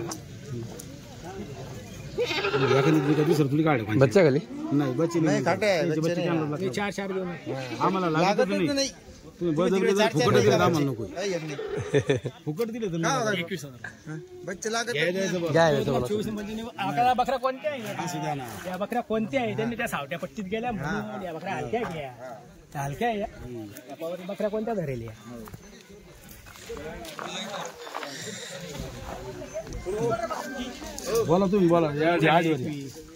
एखादी दुसरं तुला काढ बच्चा खाली नाही बच्चे नाही खाटे आहे, त्यांचे बच्चे बच्चे नाही. त्यांना मी लागतात. चार चार देऊन आम्हाला लागत नाही तुम्ही बळजबरी जर फुकट दिले तर आम्हाला नको फुकट दिले तर नको. एकवीस हजार बच्चे लागत घ्याय द्यायचं बोला. काय आहे चोवीस म्हणजे निव- आकाला बकऱ्या कोणत्या आहे असू द्या ना या बकऱ्या कोणत्या आहे त्यांनी त्या सावट्या पट्टीत गेल्या म्हणून या बकऱ्या हलक्या घ्या त्या हलक्या आहे या. या पावारी बकऱ्या कोणत्या धरेल या बोला तुम्ही बोला या या आडीवर या.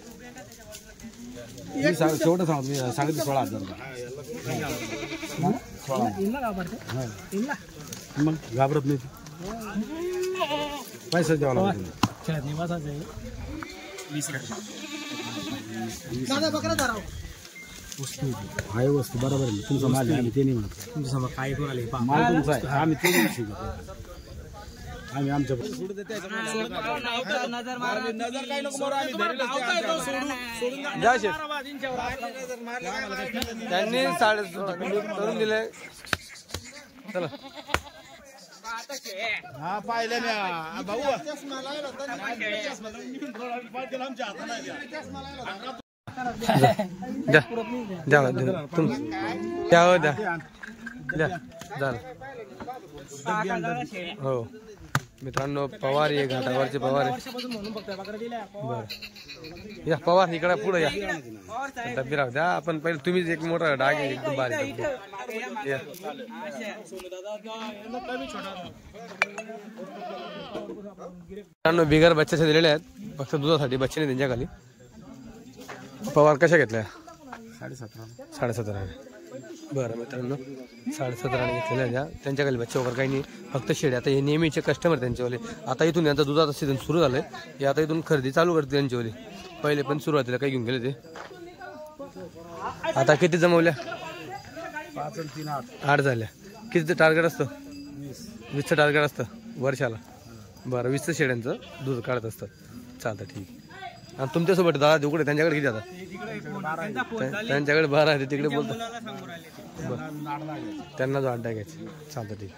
मी सांग शेवटं सांगतो मी सांगितलं सोळा हजार रुपये. हा? सोळा हजार. इल्ला का भरते हा. इल्ला मग घाबरत नाही पैसा द्यावा लागतो चार निवासाचं आहे वीस हजार दादा बकरा धराव वस्तू आहे वस्तू बरोबर आहे तुमचा माल आहे आम्ही ते नाही म्हणत तुमच्या समोर काय करून आले पहा. माल तुमचा आहे आम्ही ते नाही शिकतो आम्ही आमच्या नजर मारा जा शेफ त्यांनी साडे करून दिले चला हा पाहिलं मी भाऊ द्या द्या तुम द्या हो द्या द्या झालं हो मित्रांनो पवार ये घाटावरचे पवार आहे वर्षापासून म्हणून बघतोय बकऱ्या दिल्या बर या पवार इकडे पुढे या डब्बी राहू द्या आपण पहिले तुम्हीच एक मोठा डाग आहे एकदम बारीक या. मित्रांनो बिगर बच्च्याचे दिलेले आहेत फक्त दुधासाठी बच्चे नाही त्यांच्या खाली पवार कशा घेतल्या साडेसतरा साडेसतरा बरं मित्रांनो साडेसतराने घेतलेल्या द्या त्यांच्या खाली बच्चे वगैरे काही नाही फक्त शेडे आता हे नेहमीचे कस्टमर त्यांच्यावाले आता इथून यांचा दुधाचा सीझन सुरू झालंय हे आता इथून खरेदी चालू करते त्यांच्यावाले पहिले पण सुरुवातीला काही घेऊन गेले ते आता किती जमवल्या पाच आणि तीन आठ आठ झाल्या कितीचं टार्गेट असतं वीसचं टार्गेट असतं वर्षाला बरं वीसचं शेड्यांचं दूध काढत असतं चालतं ठीक आणि तुमच्यासोबत दादा देवकडे त्यांच्याकडे किती आता त्यांच्याकडे बारा आहे तिकडे बोलतो त्यांना जो अड्डा घ्यायचा चालतं ठीक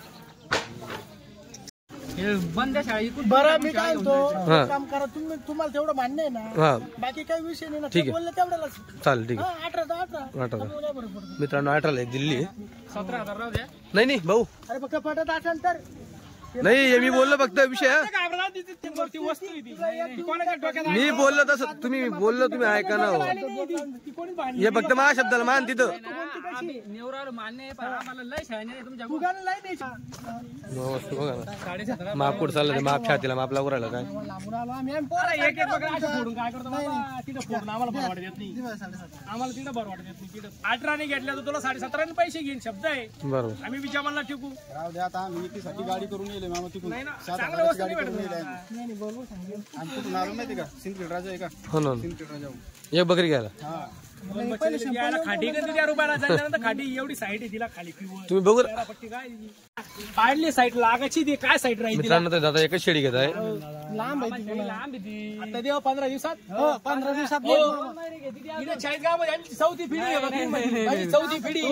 बंद शाळा इकडून बरं मी काय म्हणतो हा. एक काम करा तुम्ही तुम्हाला तेवढं मान्य आहे ना हां बाकी काही विषय नाही ना ठीक ते आहे. बोलले तेवढ्यालाच चालेल ठीक हा अठरा तर अठरा आहे अठरा बोला बरोबर मित्रांनो अठराला आहे दिल्ली आहे सतरा हजार राहू द्या नाही नाही भाऊ अरे फक्त पटत असेल तर नाही हे मी बोललो फक्त विषय हा. घाबरा ती ती वरती वस्तू आहे ती. ती कोणाच्या डोक्यात मी बोललो तसं तुम्ही बोललो तुम्ही ऐका ना हो. ती कोणी बांधली हे फक्त माझ्या शब्दाला मान तिथं नेवरावर मान्य आहे पण आम्हाला लय शाळा नाही तुमच्या फुगानं लय द्यायची. वस्तू बघा ना साडेसतरा माप कुठं चाललं ते माप छातीला माप लागू राहिलं काय लांबून आलो आम्ही आम्ही अरे पोरं एक एक बकरा असं फोडून काय करतो बाबा तिथं फोडून आम्हाला बरं वाटत येत नाही दिवस साडेसात. आम्हाला तिथं बरं वाटत येत नाही तिथं अठराने घेतल्या तर तुला साडेसतराने पैसे घेईन शब्द आहे बरोबर आम्ही विचारांना टिकू राहू द्या आता आम्ही एकीसाठी गाडी करून येले मामा तिकडून नाही ना सात चांगलं हजाराची वस्तू गाडी नाही करून भेटत येले ना. नाही नाही बरोबर सांगेल. आणि तिकडून आलो माहिती का सिंदखेड राजा आहे का हो ना सिंदखेड राजा एक बकरी घ्यायला हा पण बच्चे यायला खाटी कधी त्या रुपयाला जायच्यानंतर खाटी एवढी साईड आहे तिला खाली पिवळ तुम्ही बघू पट्टी काय पाडली साईड लागायची ती काय साईड राहील तिला मित्रांनो तर दादा एकच शेळी घेत आहे लांब आहे ती. लांब आहे ती. आता देवा पंधरा दिवसात हो पंधरा दिवसात हो. इकडे चाळीसगावमध्ये आमची चौथी पिढी आहे बघ, माझी चौथी पिढी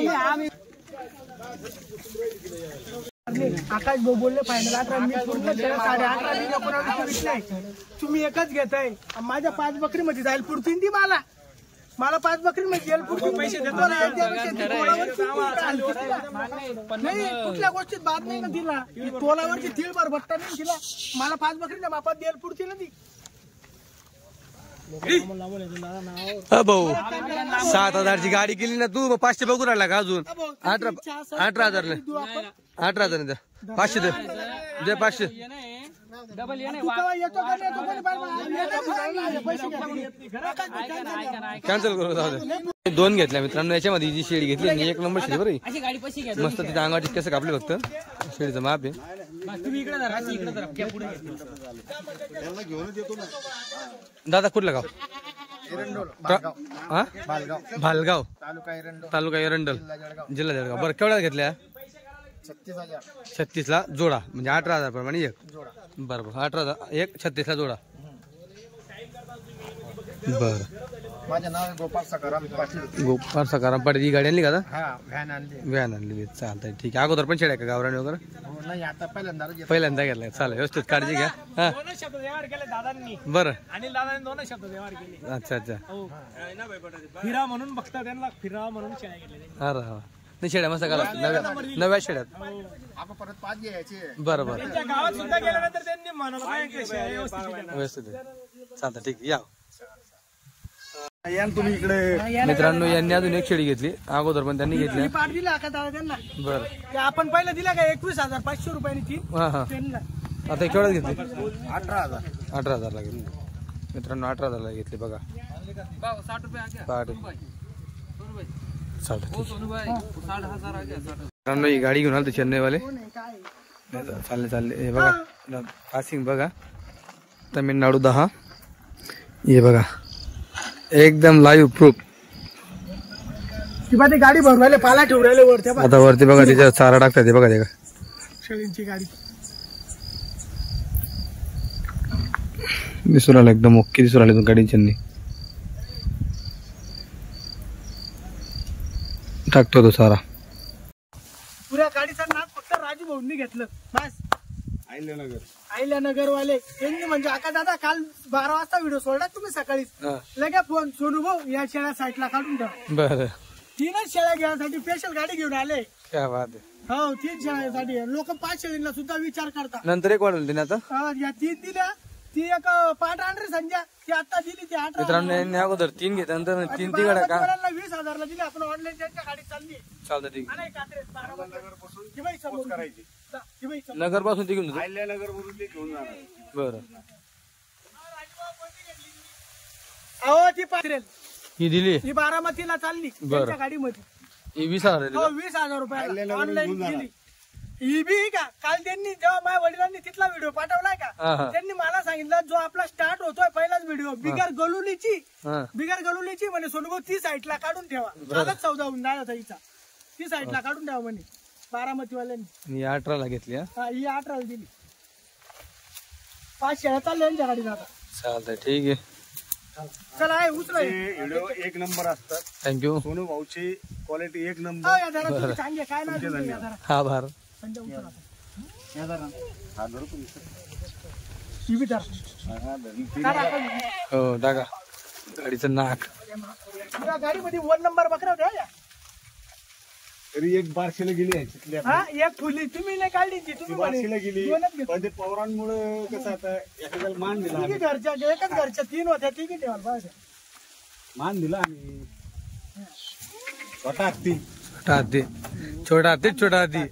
आकाश भाऊ बोलले फायनल अठरा मी पूर्ण केलं, साडे अठरा मी कोणाला विकलंय. तुम्ही एकच घेताय माझ्या पाच बकरी मध्ये जाईल पुरतील ती मला मला पाच बकरी मध्ये जाईल पुरतील पैसे देतो तुम्हाला ना. याच्यापेक्षा ती तोलावरची ती हलकी तिला. नाही कुठल्या गोष्टीत बात नाही ना तिला ती तोलावरची तीळ भर बट्टा नाही तिला मला पाच बकरीच्या मापात द्यायला पुरतील ना ती अ भाऊ सात हजारची गाडी केली ना तू पाचशे बघू राहिला का अजून अठरा अठरा हजार नाही अठरा हजार द्या पाचशे दे दे पाचशे डबल ये नाही तू केव्हा येतो का नाही येतो कोणी बाहेर पैसे घ्या. कॅन्सल करू जाऊ दे. दोन घेतल्या मित्रांनो याच्यामध्ये जी शेळी घेतली ना, एक नंबर शेळी बरं अशी गाडी पैसे घ्या मस्त तिथे अंगाची कसं कापले फक्त शेळीचं माप आहे तुम्ही इकडे धरा ती इकडे धरा त्या पुढे दादा कुठलं गाव हा भालगाव तालुका एरंडोल तालुका एरंडल जिल्हा जळगाव जिल्हा जळगाव. बरं केवढ्या घेतल्या? छत्तीस हजार छत्तीस ला जोडा म्हणजे अठरा हजार प्रमाणे एक. जोडा. बरं बरं अठरा हजार एक छत्तीस ला जोडा. बरं माझं नाव आहे गोपाळ सकाराम पाटील. गोपाळ सकाराम पाटील. ही गाडी आणली का आता? हा व्हॅन आणली. व्हॅन आणली चालतंय ठीक आहे. अगोदर पण शेड्या का गावराणी वगैरे? हो नाही आता पहिल्यांदा घेतलं. पहिल्यांदा घेतलाय. चालेल व्यवस्थित काळजी घ्या. हा दोन शब्द व्यवहार केले दादांनी बरं आणि दादांनी दोन शब्द व्यवहार केले. अच्छा अच्छा. हो फिरा म्हणून बघता त्यांना फिरा म्हणून शेळ्या गेले. अरे हा नाही शेड्या मस्त घाला नव्या नव्या शेड्यात. आपण परत पाच घ्यायचे. बरं बरं त्यांच्या गावात सुद्धा गेल्यानंतर त्यांनी म्हणाला पाहिजे शेळ्या व्यवस्थित ठेवा. व्यवस्थित आहे. चालतं ठीक आहे या. या ना तुम्ही इकडे. मित्रांनो यांनी अजून एक शेळी घेतली अगोदर पण त्यांनी घेतली. ही पाठ दिला का दादा त्यांना? बरं ते आपण पहिलं दिला का एकवीस हजार पाचशे रुपयानी ती हा हा त्यांना. आता केवढ्यात घेतली? अठरा हजार अठरा हजारला घेतली. मित्रांनो अठरा हजारला घेतली बघा. साठ रुपये आगे साठ चालतं ठीक आहे. सोनूबाई साठ हजार आगे मित्रांनो ही गाडी घेऊन आली चेन्नईवाले. कोण आहे, काय आहे? चालले चालले हे बघा पासिंग बघा तमिळनाडू दहा. हे बघा एकदम लाईव्ह प्रूफ. किंवा ते गाडी भरून राहिले पाला ठेवून राहिले वर त्या आता वरती बघा तिच्या चारा टाकतात ते बघा ते का शेळींची गाडी. दिसून आला एकदम ओके दिसून आले गाडी चेन्नई. टाकतो तो सारा. पुऱ्या गाडीचा नाद फक्त राजू भाऊंनी घेतलं बस. आयल्यानगर आयल्यानगर वाले त्यांनी म्हणजे आका दादा काल बारा वाजता व्हिडिओ सोडला तुम्ही सकाळी हा. लगे फोन सोनू भाऊ या शेळ्या साईडला काढून ठेवा. बरं तीनच शेळ्या घ्यायसाठी स्पेशल गाडी घेऊन आले. काय बात आहे. हो तीन शेळ्यासाठी लोक पाच शेळींना सुद्धा विचार करतात. नंतर एक वाढवलं तिने आता. हा, या तीन दिल्या ती एक पाठ आणली संध्या ती आता दिली ती अठरा मित्रांनो यांनी अगोदर तीन घेतल्यानंतर आणि तीन ती गाड्या का बारामतीवाल्यांना वीस हजारला दिली. आपण ऑनलाईन त्यांच्या गाडी चालली. चालतं ठीक हा, नाही, कात्रेत, बारामतीपासून. ही बाई समोर. करायची. जा, ही बाई समोर. नगर पासून ती घेऊन जातो. आयल्यानगर वरून ते घेऊन जाणार. बरं अहो ती पात्रेल ही दिली. ही बारामतीला चालली त्यांच्या गाडीमध्ये. ही वीस हजार दिली. हो वीस हजार रुपये ऑनलाईन दिली. ही बी का काल त्यांनी जेव्हा माझ्या वडिलांनी तिथला व्हिडिओ पाठवलाय हा, का हा. त्यांनी मला सांगितलं जो आपला स्टार्ट होतोय पहिलाच व्हिडिओ बिगर गलुलीची हा बिगर गलुलीची म्हणे सोनू ती साईडला काढून ठेवा. चालत चौदा होऊन जायला होता हिचा. ती साईडला काढून ठेवा म्हणे बारामतीवाल्यांनी. मी अठराला घेतली. हा हा, ही अठराला दिली. पाच शेळ्या चालल्या यांच्या गाडीत आता. चालतंय ठीक आहे. चला आहे उचला हे. ते व्हिडिओ एक नंबर असतात. थँक्यू. सोनू भाऊची क्वालिटी एक हो, नंबर. या जरा तुम्ही सांगे काय ना तुमचं या जरा. आभार. संजय उचला आता. या जरा. हा धरू तुम्ही. ही बी धरा. हा, धरू. काढा, काढा. हो टाका गाडीचं नाक. या गाडीमध्ये वन नंबर बकरा होत्या या. तरी एक बारशीला गेली आहे तिथल्या. हा एक फुली तुम्ही नाही काढली ती ती तुम्ही म्हणे. बारशीला गेली. दोनच घेतली. पण ते पवारांमुळे कसं आता एखाद्याला मान दिला तिघी आम्ही. घरच्या एकच घरच्या तीन होत्या तिघी ठेवाल बस. मान दिला आम्ही. छोटा हत्ती. छोटा हाती छोटा हाती छोटा हाती.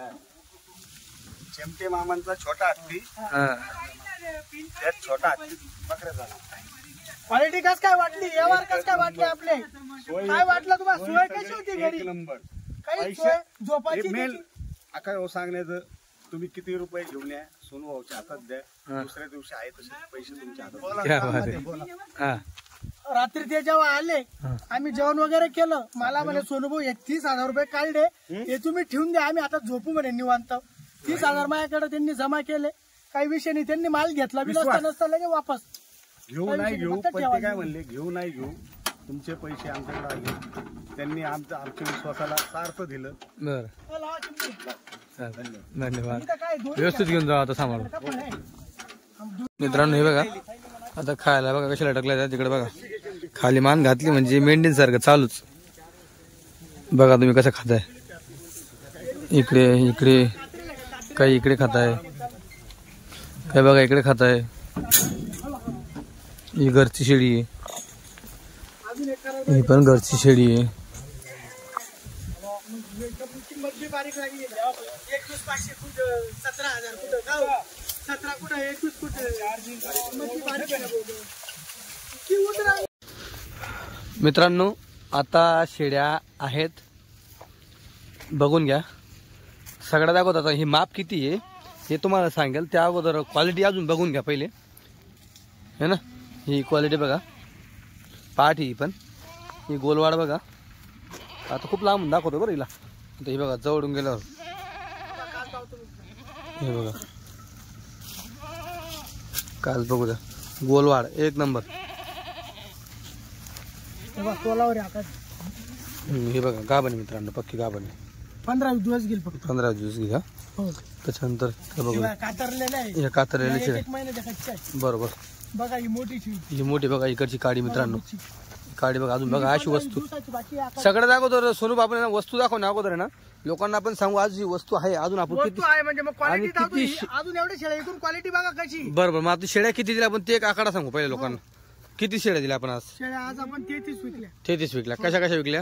चेमटे मामांचा छोटा हत्ती. हा त्यात छोटा हत्ती बकऱ्या झाला. क्वालिटी कस काय वाटली व्यवहार कस काय वाटले आपले काय वाटलं तुम्हाला सोय कशी होती घरी एक नंबर. काही पैसे- सोय झोपाची मेल त्याची? आका हो सांगण्याचं तुम्ही किती रुपये घेऊन या सोनू भाऊच्या हातात द्या. दुसऱ्या दिवशी आहे तसे पैसे तुमच्या हातात. क्या बात आहे. हा रात्री ते जेव्हा आले आम्ही जेवण वगैरे केलं मला म्हणे सोनू भाऊ एक तीस हजार रुपये काढले हे तुम्ही ठेवून द्या आम्ही आता झोपू म्हणे निवांत. तीस हजार माझ्याकडे त्यांनी जमा केले काही विषय नाही त्यांनी माल घेतला बी नसता नसता लगे वापस. घेऊ नाही घेऊ पण ते काय म्हणले घेऊ नाही घेऊ तुमचे पैसे आमच्याकडे आले. त्यांनी आमच्या आमच्या विश्वासाला सार्थ दिलं. बर लावा चिमणी. चालेल. धन्यवाद. इथं काय दोन व्यवस्थित घेऊन जाऊ आता सांभाळून. का पण आहे? मित्रांनो हे बघा आता खायला बघा कशाला टाकल्या तिकडे बघा खाली मान घातली म्हणजे मेंढीसारखं चालूच. बघा तुम्ही कसं खाताय. इकडे इकडे काही इकडे खाताय काय बघा इकडे खाताय. ही घरची शेळी आहे. ही पण घरची शेळी आहे. किंमत बी बारीक लागली एकवीस पाचशे फूट सतरा हजार फूट गाव सतरा कुठं एकवीस फूट किंमत बी बारीक आहे ना भाऊ. ती उतरा. मित्रांनो आता शेळ्या आहेत बघून घ्या. सगळ्या दाखवत आता ही माप किती आहे हे तुम्हाला सांगेल. त्या अगोदर क्वालिटी अजून बघून घ्या पहिले है ना. ही क्वालिटी बघा पाठ ही पण ही गोलवाड बघा. आता खूप लांब दाखवतो बरं हिला. आता हे बघा जवळून गेल्यावर हे बघा काल बघू द्या गोलवाड एक नंबर. तोलावर आहे आकाश. हम्म, हे बघा गाभण आहे मित्रांनो, पक्की गाभण आहे. पंधरा दिवस गेल फक्त. पंधरा दिवस घ्या. हो त्याच्यानंतर हे बघू तेव्हा कातरलेलं आहे. हे कातरलेले एक शेळ्या. एक महिन्याच्या कच्च्या आहे. बरोबर. बघा ही मोठी शिळी. ही मोठी बघा इकडची काडी मित्रांनो. काडी बघा अजून बघा अशी वस्तू दिवसाची बाकी आहे आकाश. सगळं दाखवतो स्वरूप. आपण ना वस्तू दाखवण्या अगोदर आहे ना लोकांना आपण सांगू आज ही वस्तू आहे अजून आपण किती. वस्तू आहे म्हणजे मग आणि क्वालिटी दाखवू किती ही. शे- अजून एवढे शेळ्या एकूण क्वालिटी बघा कशी. बरोबर. मग आता शेळ्या किती दिल्या आपण ते एक आकडा सांगू पहिले लोकांना. किती शेळ्या दिल्या आपण आज? शेळ्या आज आपण तेहतीस विकल्या. तेहतीस विकल्या. कशा कशा विकल्या?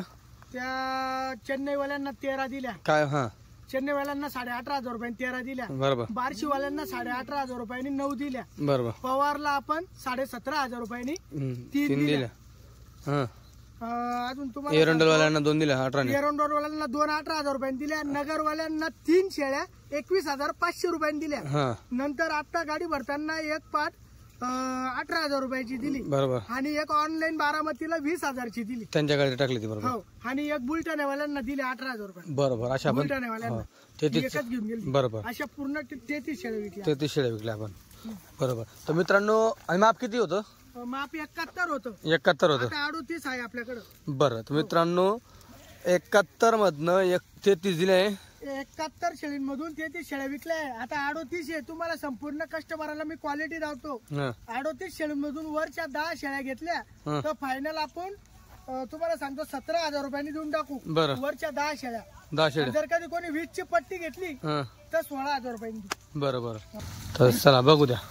त्या चेन्नईवाल्यांना तेरा दिल्या. काय हा चेन्नईवाल्यांना साडे अठरा हजार रुपयांनी तेरा दिल्या. बरोबर बार्शीवाल्यांना साडे अठरा हजार रुपयांनी नऊ दिल्या. बरोबर. पवारला आपण साडे सतरा हजार रुपयांनी हम्म, तीन तीन दिल्या. दिल्या. हा अं, अजून तुम्हाला एरंडलवाल्यांना दोन दिल्या अठराने. एरंडोरवाल्यांना दोन अठरा हजार रुपयांनी दिल्या. नगरवाल्यांना तीन शेळ्या एकवीस हजार पाचशे रुपयांनी दिल्या. हा नंतर आता गाडी भरताना एक पाठ अं, अठरा हजार रुपयाची दिली. बरोबर. आणि एक ऑनलाईन बारामतीला वीस हजारची दिली. त्यांच्याकडे टाकली ती. बरोबर हो आणि एक बुलढाण्यावाल्यांना दिले अठरा हजार रुपये. बरोबर. अशा आपण बुलढाण्यावाल्यांना तेहतीस एकच घेऊन गेली. बरोबर अशा पूर्ण तेहतीस शेळ्या विकल्या. तेहतीस शेळ्या विकल्या आपण. बरोबर. तर मित्रांनो आणि माप किती होतं? अं, माप एकाहत्तर होतं. एकाहत्तर होतं. आता अडोतीस आहे आपल्याकडं. बरं. तर मित्रांनो एकाहत्तर मधनं एक तेहतीस दिले. एकाहत्तर शेळींमधून तेहतीस शेळ्या विकल्या आहे. आता अडोतीस आहे. तुम्हाला संपूर्ण कस्टमरला मी क्वालिटी दावतो. हा अडोतीस शेळींमधून वरच्या दहा शेळ्या घेतल्या हा. तर फायनल आपण अं, तुम्हाला सांगतो सतरा हजार रुपयांनी देऊन टाकू. बरं. वरच्या दहा शेळ्या. दहा शेळ्या. जर कधी कोणी वीस ची पट्टी घेतली हा तर सोळा हजार रुपयांनी देऊ. बरं बरं. तर चला बघू द्या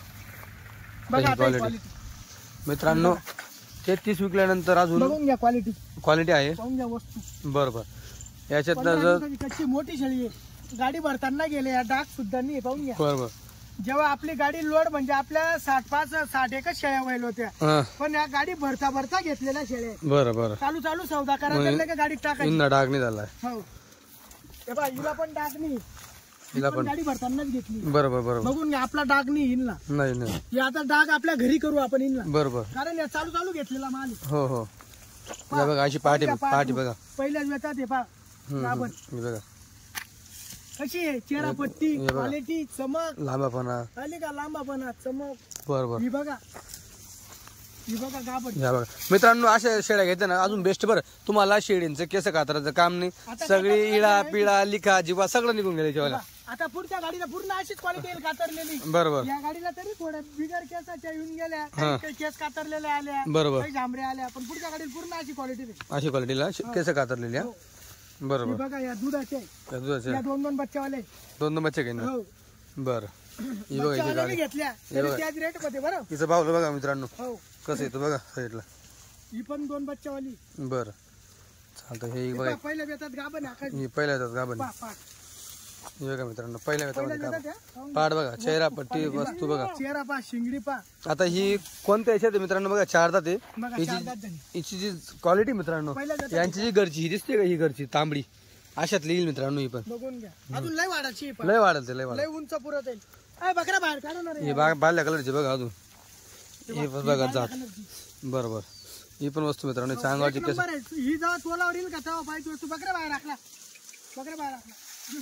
बघा आता quality. क्वालिटी मित्रांनो. तेहतीस विकल्यानंतर अजून बघून घ्या क्वालिटी. क्वालिटी आहे. पाहून घ्या वस्तू. बरं बरं. याच्यात पंधरा जर दिवसाची कच्ची मोठी शेळी आहे. गाडी भरताना गेले डाग सुद्धा नाही. पाहून घ्या. बरं बरं. जेव्हा आपली गाडी लोड म्हणजे आपल्या साठ पाच साठ एकच शेळ्या व्हायला होत्या. हा पण या गाडी भरता भरता घेतलेल्या शेळ्या आहेत. बरं बरं. चालू चालू सौदा करायला लागला का गाडीत टाकायची. इंना डाग नाही झालाय. हो हे बघा हिला पण डाग नाही. हिला पण पण. गाडी भरतानाच घेतली. बरोबर बरोबर. बघून घ्या आपला डाग नाही हिनला. नाही नाही. हे आता डाग आपल्या घरी करू आपण हिनला. बरोबर. कारण या चालू चालू घेतलेला माल आहे. हो हो. हे बघा अशी पाठी पाहा, पाठी बघा. पहिल्याच वेळात हे पहा हम्म, गाभण. हे बघा कशी आहे चेहरा पट्टी हे बघा. क्वालिटी चमक लांबापणा. आली का लांबापणा चमक. बरोबर. ही बघा ही बघा गाभण. या बघा मित्रांनो अशा शेळ्या घ्यायच्या ना अजून बेस्ट. बरं तुम्हाला शेळींचं केस कातराचं काम नाही. आता सगळी कातरलं इळा नाही. पिळा लिखा जिवा सगळं निघून गेले जेवायला. आता पुढच्या गाडीला पूर्ण अशीच क्वालिटी येईल कातरलेली. बरोबर या गाडीला तरी थोड्या बिगर केसाच्या येऊन गेल्या. हा. काही केस कातरलेल्या आल्या. बरोबर. काही जांभऱ्या आल्या. पण पुढच्या गाडीला पूर्ण अशी क्वालिटी आहे. अशी क्वालिटीला केस कातरलेली. हा हो. हे बरोबर. बघा या दुधाचे आहे. त्या दुधाचे या दोन दोन बच्चावाले. दोन दोन बच्चे घेईन. हो बरं. ही बघा हिची बच्चावाले गाडी. घेतल्या हे तरी बघा. त्याच रेट मध्ये बरं. तिचं पावलं बघा मित्रांनो हो कसं येतं बघा साईडला. ही पण दोन बच्चावाली. बरं चालतं. हे हे बघा पहा, पहिल्या बेतात गाभण आहे. आकाश ही पहिल्या येतात गाभण. पहा, पहा. हे बघा मित्रांनो पहिल्या पहिल्या येतात बेतात या. पाहून पाठ बघा चेहरा पट्टी वस्तू बघा. घ्या. चेहरा पहा शिंगडी पहा. आता ही कोणत्या याच्यात आहे मित्रांनो बघा चार दात आहे. बघा चार हिची दात झाली. हिची जी क्वालिटी मित्रांनो पहिल्या जातात. यांची जी घरची ही दिसते का ही घरची तांबडी अशात येईल मित्रांनो. ही पण बघून घ्या. अजून लय वाढाची आहे पण. लय वाढेल ते लय लय वाढेल. उंच पुरत येईल. अय, बकरा बाहेर काढू ना रे. ही बा बाल्या कलरची बघा अजून. ही पण बघा जात. बरोबर. ही पण वस्तू मित्रांनो चांगवाची एक केस. नंबर आहे. ही जेव्हा तोलावर येईल का तेव्हा पाहिजे वस्तू. बकरा बाहेर राखला. बकरा बाहेर राखला.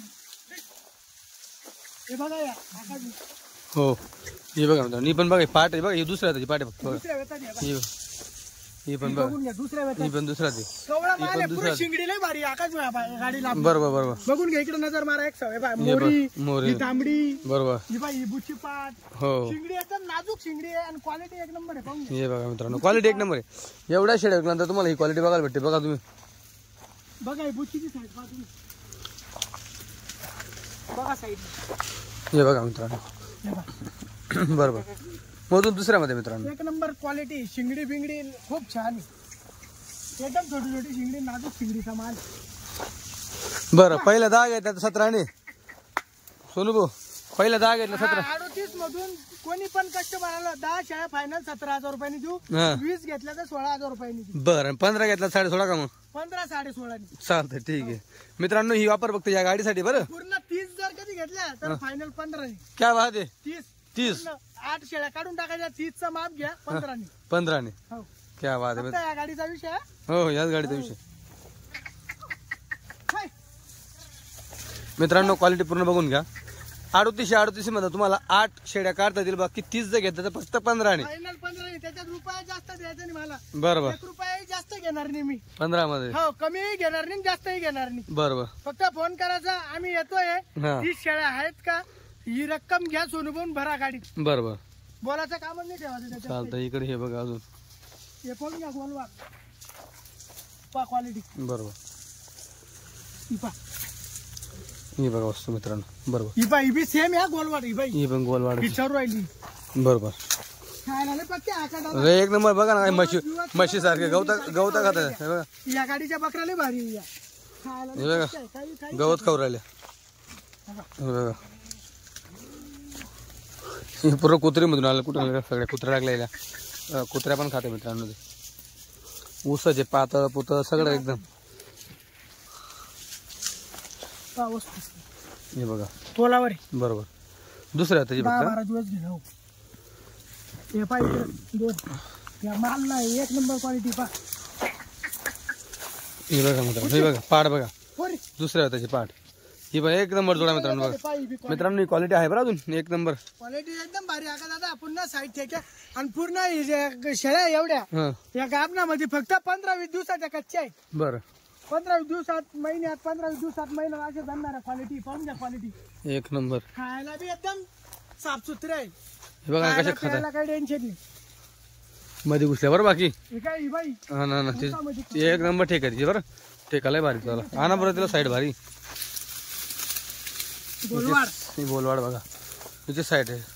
हे बघा या आकाश. हो ही बघा मित्रांनो ही पण बघा ही पाठ आहे बघा ही दुसऱ्या त्याची पाठ आहे फक्त बघा. दुसऱ्या वेतात या बघा. ही ही पण ही बघा बघून घ्या दुसऱ्या ही वेतात. पण दुसरा ते. कवळा ही माल पण आहे. पुरी दुसरा. शिंगडी लय भारी आहे. आकाश बा- गाडीला बरोबर बरोबर बघून घ्या. इकडे नजर मारा एक सवय बाय. हे बघ, मोरी मोरी. ही तांबडी बरोबर. ही बाई ही बुची पाट. हो शिंगडी एकदम नाजूक शिंगडी आहे आणि क्वालिटी एक नंबर आहे. पाहून घ्या. हे बघा मित्रांनो क्वालिटी एक नंबर आहे. एवढ्या शेड्या विकल्यानंतर तुम्हाला ही क्वालिटी बघायला भेटते बघा तुम्ही. बघा ही बुचीची साईड पहा तुम्ही. बघा साईड. हे बघा मित्रांनो हे बघा. बरोबर. मधून दुसऱ्यामध्ये मित्रांनो एक नंबर क्वालिटी. शिंगडी बिंगडी खूप छान आहे. एकदम छोटी छोटी शिंगडी नाजूक शिंगडीचा माल. बरं पहिल्या दहा घेतल्या सतराने सोनू भाऊ पहिल्या दहा घेतल्या सतरा. अडोतीस मधून कोणी पण कस्टमर आला दहा शेळ्या फायनल सतरा हजार रुपयांनी देऊ. हा. वीस घेतल्या तर सोळा हजार रुपयांनी देऊ. बरं आणि पंधरा घेतला साडे सोळा का मग पंधरा साडे सोळानी. चालतंय ठीक आहे मित्रांनो. ही वापर फक्त या गाडीसाठी बरं. पूर्ण तीस जर कधी घेतल्या तर फायनल पंधरानी. काय वाहत आहे तीस तीस पूर्ण आठ शेळ्या काढून टाकायच्या. तीसचा माप घ्या पंधरानी. पंधराने हो क्या बात आहे. फक्त या गाडीचा विषय आहे. हो याच गाडीचा विषय. हाय. मित्रांनो क्वालिटी पूर्ण बघून घ्या. अडतीसशे अडतीस मध्ये तुम्हाला आठ शेड्या काढता येतील. बाकी तीस जर घेतलं तर फक्त पंधराने. फायनल पंधरा नाही, त्याच्यात रुपया जास्त द्यायचा नाही मला. बरोबर. एक रुपया जास्त घेणार नाही मी. पंधरा मध्ये. हो कमीही घेणार नाही जास्तही घेणार नाही. बरोबर. फक्त फोन करायचा आम्ही येतोय. हा. तीस शेळ्या आहेत का ही रक्कम घ्या सोनूभरून भरा गाडीत. बरोबर बोलायचं कामच नाही ठेवायचं त्याच्यात. चालतं. इकडे हे बघा अजून. हे फोन घ्या बोलवा पा क्वालिटी. बरोबर. ही पा ही बघा वस्तू मित्रांनो. बरोबर. ही पा ही बी सेम या गोलवाड ही बाई ही पण गोलवाड. विचारू राहिली. बरोबर. खायला नाही पक्के आका अरे एक नंबर बघा ना. म्हशी म्हशी सारखे गवता गवता खात आहे. हे बघा या गाडीच्या बकराला भारी आहे या. खायला हे बघा काही- काही- काही- गवत खाऊ राहिले. हे बघा हे पूर्ण कुत्रीमधून आलं. कुठं सगळ्या कुत्र्या लागलेल्या. कुत्र्या पण खाते मित्रांनो. ते ऊसाचे पातळ पुतळ सगळं एकदम. पहा वस्तू. हे बघा तोलावर आहे. बरोबर. दुसऱ्या त्याची दहा फक्त. बारा दिवस घेणं हो. हे पाहिजे दोन या माल नाही एक नंबर क्वालिटी पा. हे बघा मित्रांनो. हे बघा पाठ बघा. पोरी दुसऱ्या त्याची पाठ. ही बघा एक नंबर जोडा मित्रांनो. बघा मित्रांनो ही क्वालिटी आहे बरं अजून एक नंबर. क्वालिटी एकदम भारी आका दादा. पुन्हा साईड ठेक्या आणि पूर्ण हे जे शेळ्या एवढ्या हा या गाबनामध्ये फक्त पंधरा वीस दिवसाच्या कच्च्या आहे. बरं. पंधरा वीस दिवसात महिन्यात पंधरा वीस दिवसात महिन्यात असे धरणार क्वालिटी. पाहून घ्या क्वालिटी. एक नंबर. खायला बी एकदम साफसुथरे आहे. हे बघा कशा खात खायला काही टेन्शन नाही. मध्ये घुसल्यावर बाकी. हे काय ही बाई हा ना ना ते ते एक नंबर ठेकायची बरं. ठेकालाय भारी. चला आणा बरं तिला साईड भारी. गोलवाड. ही बोलवाड बघा. तिची साईड आहे.